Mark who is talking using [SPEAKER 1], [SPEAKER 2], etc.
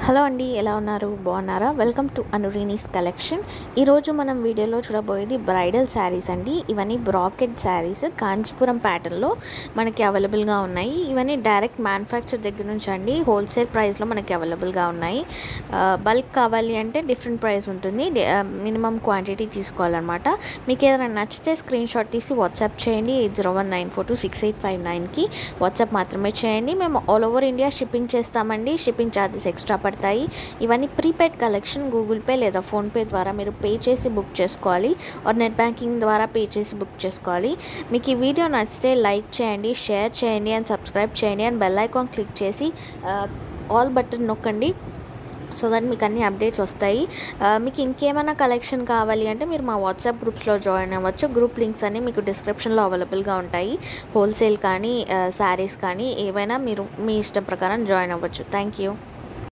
[SPEAKER 1] Hello అండి, ఎలా ఉన్నారు? బాగున్నారా? వెల్కమ్ టు అనురీనీస్ కలెక్షన్. ఈరోజు మనం వీడియోలో చూడబోయేది బ్రైడల్ శారీస్ అండి. ఇవన్నీ బ్రాకెడ్ శారీస్ కాంచీపురం ప్యాటర్న్లో మనకి అవైలబుల్గా ఉన్నాయి. ఇవన్నీ డైరెక్ట్ మ్యానుఫ్యాక్చర్ దగ్గర నుంచి అండి, హోల్సేల్ ప్రైస్లో మనకి అవైలబుల్గా ఉన్నాయి. బల్క్ కావాలి అంటే డిఫరెంట్ ప్రైస్ ఉంటుంది, మినిమం క్వాంటిటీ తీసుకోవాలన్నమాట. మీకు ఏదైనా నచ్చితే స్క్రీన్ షాట్ తీసి వాట్సాప్ చేయండి. 8019426859కి వాట్సాప్ మాత్రమే చేయండి. మేము ఆల్ ఓవర్ ఇండియా షిప్పింగ్ చేస్తామండి. షిప్పింగ్ ఛార్జెస్ ఎక్స్ట్రా పడతాయి. ఇవన్నీ ప్రీపెయిడ్ కలెక్షన్. గూగుల్ పే లేదా ఫోన్పే ద్వారా మీరు పే చేసి బుక్ చేసుకోవాలి, ఆర్ నెట్ బ్యాంకింగ్ ద్వారా పే చేసి బుక్ చేసుకోవాలి. మీకు ఈ వీడియో నచ్చితే లైక్ చేయండి, షేర్ చేయండి అండ్ సబ్స్క్రైబ్ చేయండి అండ్ బెల్ ఐకాన్ క్లిక్ చేసి ఆల్ బటన్ నొక్కండి. సో దట్ మీకు అన్ని అప్డేట్స్ వస్తాయి. మీకు ఇంకేమైనా కలెక్షన్ కావాలి అంటే మీరు మా వాట్సాప్ గ్రూప్స్లో జాయిన్ అవ్వచ్చు. గ్రూప్ లింక్స్ అన్నీ మీకు డిస్క్రిప్షన్లో అవైలబుల్గా ఉంటాయి. హోల్సేల్ కానీ శారీస్ కానీ ఏవైనా మీరు మీ ఇష్టం ప్రకారం జాయిన్ అవ్వచ్చు. Thank you.